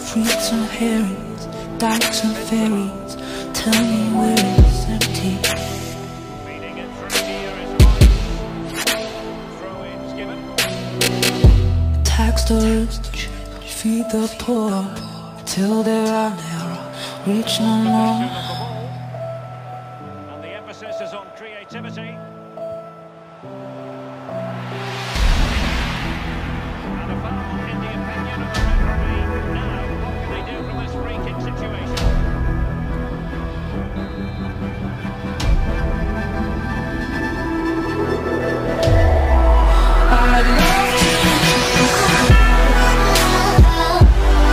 Fruits and herrings, dykes and ferries, tell me where it's empty. Tax the rich, feed the poor, till there are never rich no more.